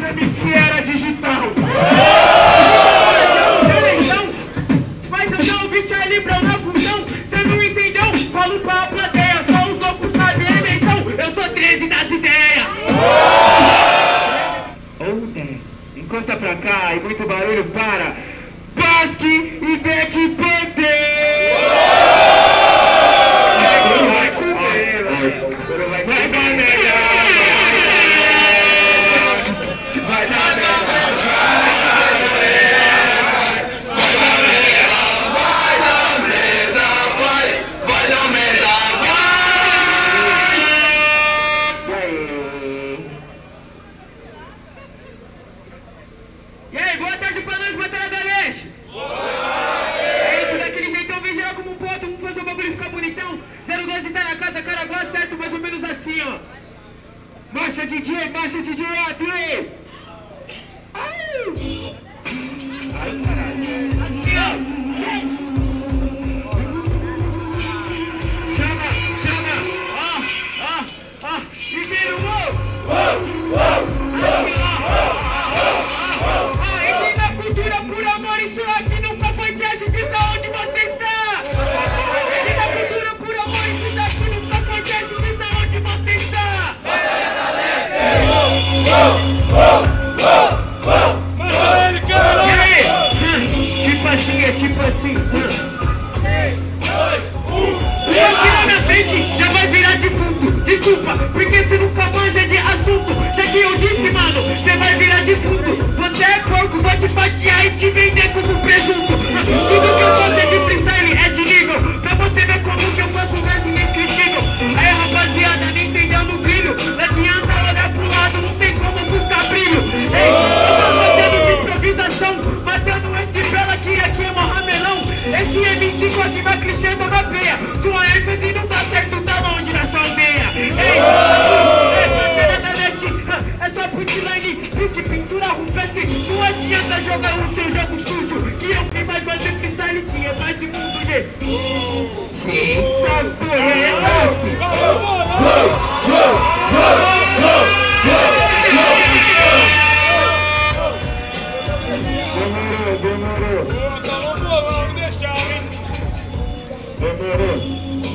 do MC era digital. Mas eu já ouvi Charlie Brown na função. Cê não entendeu? Falo pra plateia. Só os loucos sabem a eleição. Eu sou 13 das ideias. Encosta pra cá e muito barulho para Basque e Black Panther. Vai comer, vai dar merda. Vai dar merda. E aí, boa tarde pra nós, Batalha da Leste. É isso, daquele jeitão, vem geral como um ponto, vamos fazer o bagulho ficar bonitão. 012 tá na casa, cara, agora certo, mais ou menos assim, ó. Marcha DJ, AD. Ai, caralho. Assim, ó. Chama, ó. E vem no Entre na cultura por amor, isso aqui nunca foi teste, diz aonde você está. Entre na cultura por amor, isso daqui nunca foi teste, diz aonde você está. E aí? Tipo assim. 3, 2, 1. E aqui na minha frente já vai virar defunto. Desculpa, porque você nunca manja de assunto. Já que eu disse, mano, você vai virar defunto. Você é porco, vou te fatiar e te vender como presunto. Tudo que eu faço é de freestyle, é de nível. Pra você ver como que eu faço um verso inesquecível. Aí, rapaziada, nem entendeu no brilho. Não adianta olhar pro lado, não tem como ofuscar brilho. Ei, eu tô fazendo de improvisação, matando esse belo aqui é mó ramelão. Esse MC quase vai crescendo na peia. Sua ênfase não tá certo, tá longe da sua aldeia. Ei, é Batalha da Leste, é só punchline, pique, pintura rupestre. Não adianta jogar o seu jogo sujo, que eu tenho mais fazer freestyle, que é mais de mundo de... Eita porra, é Demorou. Tá no bolão, não deixar, hein? Demorou.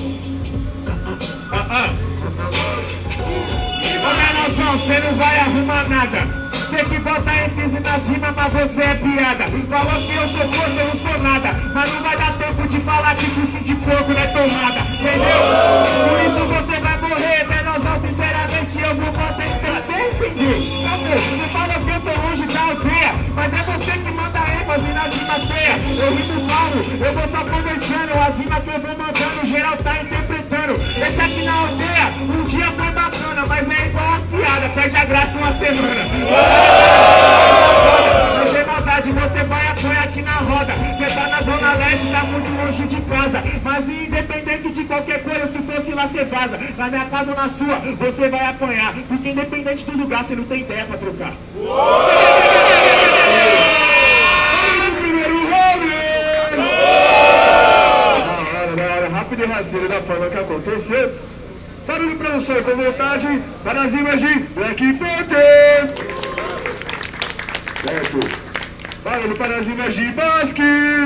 Ô menosão, você não vai arrumar nada. Você que bota ênfase nas rimas, mas você é piada. Falou que eu sou corpo, eu não sou nada. Mas não vai dar tempo de falar que focinho de porco não é tomada. Entendeu? Por isso você vai morrer, menosão. Sinceramente eu vou bater até entender. Não, meu, você fala que eu tô longe da aldeia, mas é você que manda ênfase nas rimas feias. Eu rimo calmo, eu vou só conversando. As rimas que eu vou mandando, geral tá interpretando. Esse aqui na aldeia, um dia foi bacana, mas é igual as piadas, perde a graça uma semana. Não tem maldade, você vai apanhar aqui na roda. Você tá na zona leste, tá muito longe de casa. Mas independente de qualquer coisa, se fosse lá você vaza. Na minha casa ou na sua, você vai apanhar. Porque independente do lugar, você não tem ideia pra trocar. Da hora, rápido e rasteiro da forma que aconteceu. Barulho pra um sonho com vontade, para as rimas de Black Panther. Certo. Barulho para as rimas de Basque.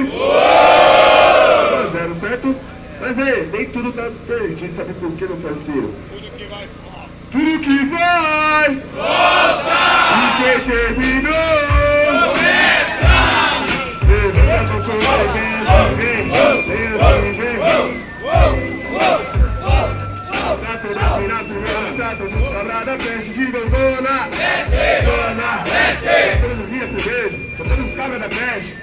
1-0, certo? Mas aí, nem tudo tá perdido, sabe por quê, meu parceiro? Tudo que vai voltar. E quem terminou começa. Levanta com Trato dos camarada, peste de zona. Zona. Todas as minhas primeiras, todos os cabras da peste.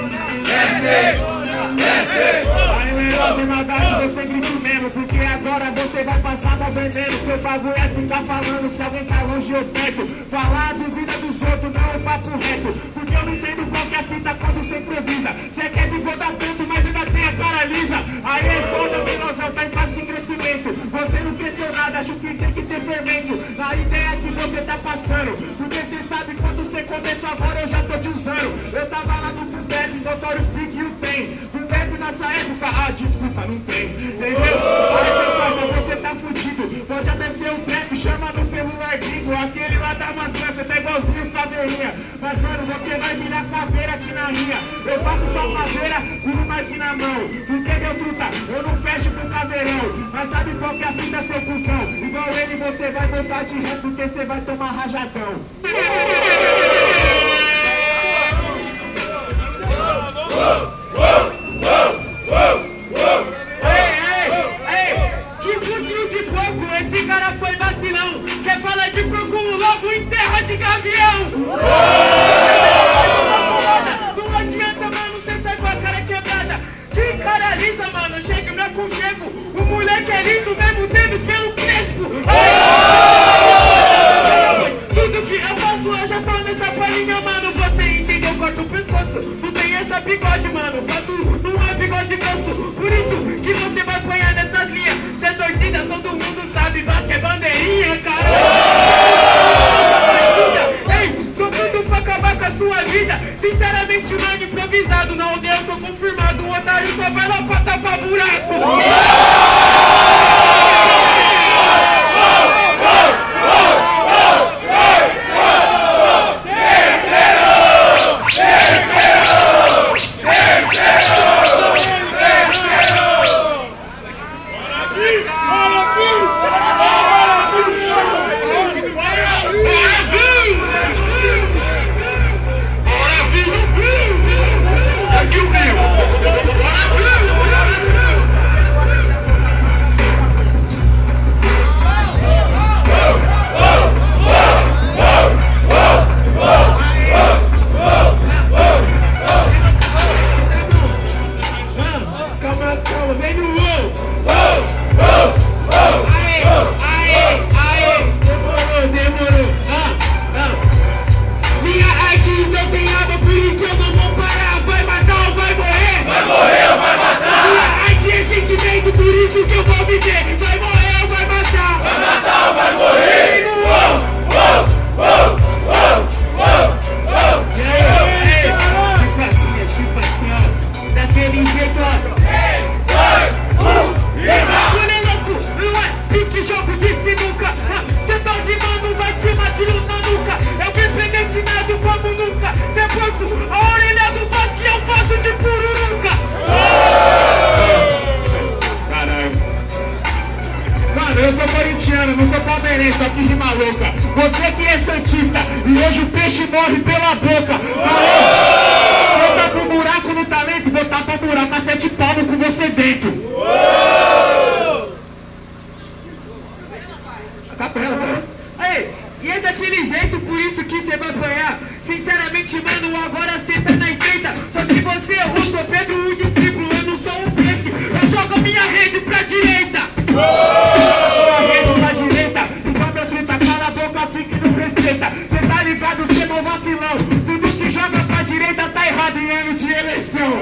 Aí melhor sem maldade você grita mesmo, porque agora você vai passar mal veneno. Seu bagulho é ficar falando se alguém tá longe ou perto. Falar do vida dos outros não é um papo reto, porque eu não entendo qual que é a fita quando você improvisa. Você quer bigodar tanto, mas ainda tem a cara lisa. Aí é foda, menosão, tá em fase de crescimento. Você não cresceu nada, acho que tem que ter fermento. A ideia que você tá passando, porque você sabe quando você começou agora eu já tô te usando. Eu tava lá no Bumbepe, Notorious Big e o tem. Bumbepe nessa época, desculpa, não tem. Entendeu? Aí meu parça, você tá fudido. Pode até ser o trap, chama no celular gringo. Aquele lá da maçã, você tá igualzinho o cabelo. caveirinha. Mas mano, você vai virar caveira aqui na minha. Eu faço só caveira com uma aqui na mão. Porque meu truta, eu não fecho com caveirão. Mas sabe qual que é a fita, seu cuzão? Igual ele você vai voltar de ré porque você vai tomar rajadão. Que fuzil de coco, esse cara foi vacilão. Quer falar de coco logo em terra de gavião. Não adianta, mano, cê sai com a cara quebrada. Que cara lisa, mano, chega e me aconchego. O moleque é liso mesmo, teve pelo crespo. Tudo que eu faço, eu já tô nessa palhinha, mano. Você entendeu? Corta o pescoço. Não tem essa bigode, mano. Quando não é bigode grosso. Por isso que você vai apanhar nessas linhas. Cê é torcida, todo mundo sabe. Basque é bandeirinha, caralho. Ei, tô tudo pra acabar com a sua vida. Sinceramente, mano, improvisado. Na aldeia eu sou confirmado. O otário só vai lá pra tapar buraco. Não sou palmeirense, só que rima louca. Você que é santista e hoje o peixe morre pela boca. Vou dar pro buraco no talento, vou dar pro buraco a 7 palmos com você dentro. Capela, cara. Aí, e é daquele jeito, por isso que cê vai apanhar. Sinceramente, mano, agora cê tá na estreita. Só que você errou, sou Pedro o discípulo. Eu não sou um peixe, eu jogo a minha rede pra direita. Cê tá ligado, cê é vacilão. Tudo que joga pra direita tá errado em ano de eleição.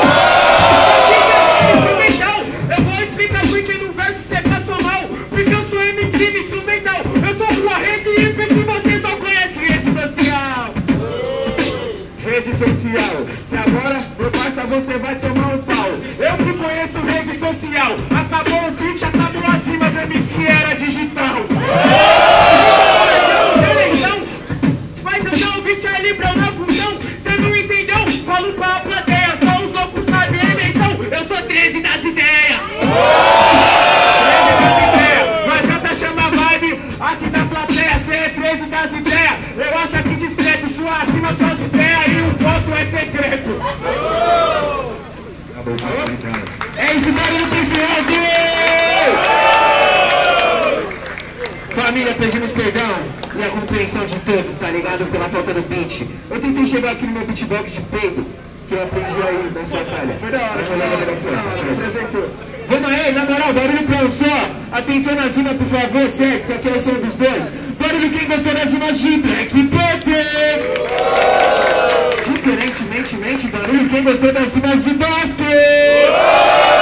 Eu vou explicar porque no verso cê passou mal. Porque eu sou MC no instrumental. Eu sou rua, rede e peixe, você só conhece rede social. Rede social, que agora, meu parça, você vai tomar um pau. Eu que conheço rede social. Acabou o beat, acabou a cima da MC era digital. Libra na função, cê não entendeu? Falo pra plateia, só os loucos sabem a eleição. Eu sou 13 das ideias. 13 das ideias, não adianta chamar vibe aqui na plateia. Cê é 13 das ideias, eu acho aqui discreto. Sua rima, suas ideias e o voto é secreto. É isso, barulho presidente! Família, pedimos perdão e a compreensão de todos, tá ligado? Pela falta do beat. Eu tentei chegar aqui no meu beatbox de peido, que eu aprendi aí nas batalhas. Foi da hora, vamos aí, na moral, barulho pra um só. Atenção na cima, por favor, certo? Isso aqui é o som dos dois. Barulho quem gostou das rimas de Black Panther. Diferentemente, barulho quem gostou das rimas de basquete.